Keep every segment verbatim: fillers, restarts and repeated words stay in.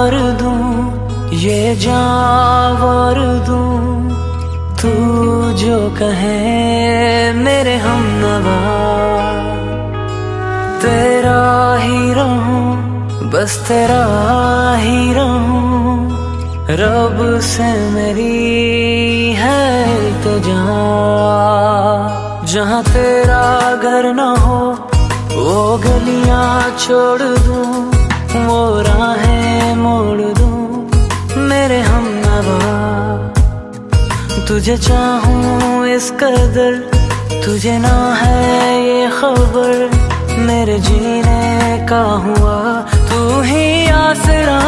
और दूं, ये जान और दूं, तू जो कहे मेरे हमनवा। तेरा ही रहूं, बस तेरा ही रहूं, रब से मेरी है इल्तिजा। जहाँ तेरा घर न हो वो गलियां छोड़ दूं, वो राहें मोड़ दूं मेरे हमनवा। तुझे चाहूं इस कदर, तुझे ना है ये खबर, मेरे जीने का हुआ तू ही आसरा।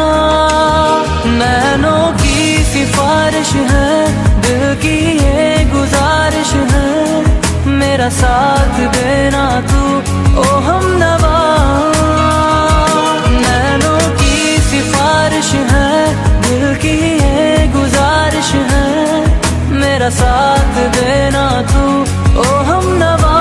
नैनों की सिफारिश है, दिल की ये गुजारिश है, मेरा साथ देना तू ओ हमनवा। नैनों की सिफारिश है, दिल की ये गुजारिश है, मेरा साथ देना तू ओ हमनवा।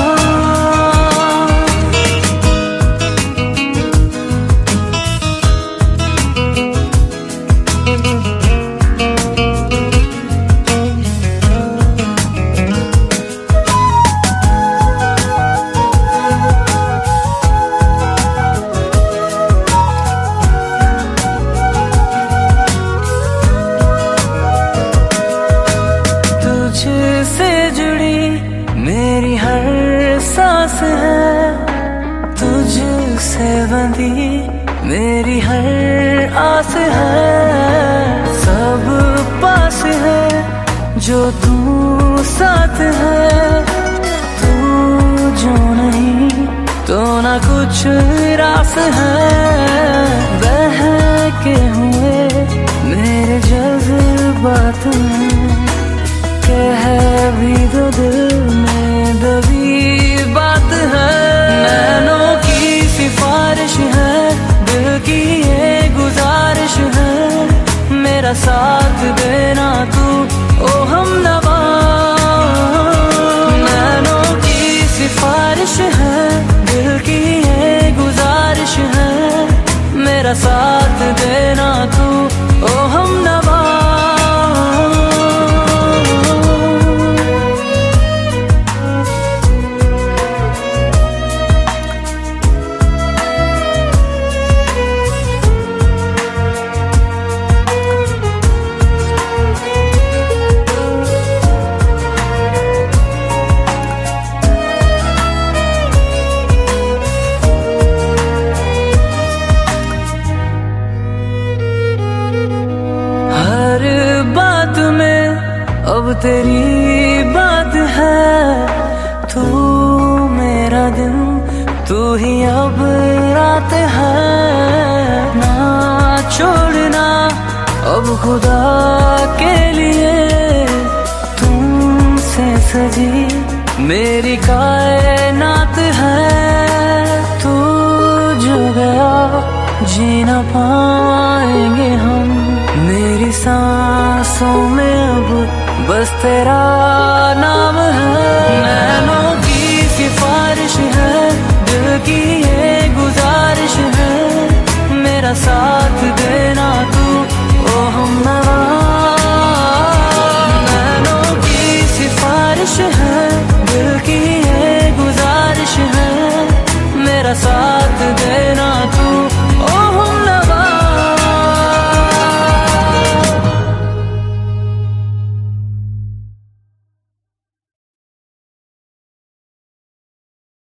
तुझसे जुड़ी मेरी हर सांस है, तुझसे बंधी मेरी हर आस है। सब पास है जो तू साथ है, तू जो नहीं तो ना कुछ रास है। बहके हुए मेरे जज्बात में, कह भी दो दिल में दबी बात है। नैनों की सिफारिश है, दिल की ये गुजारिश है, मेरा साथ देना तू ओ हमनवा। नैनों की सिफारिश है, दिल की ये गुजारिश है, मेरा साथ देना तू ओ हमनवा। अब तेरी बात है, तू मेरा दिन, तू ही अब रात है। ना छोड़ना अब खुदा के लिए, तुमसे सजी मेरी कायनात है। तू जो गया जी ना पाएंगे हम, मेरी सांसों में अब बस तेरा नाम है। नैनों की सिफारिश है, दिल की ये गुजारिश है, मेरा साथ देना तू ओ हमनवा। नैनों की सिफारिश है, दिल की ये गुजारिश है, मेरा साथ देना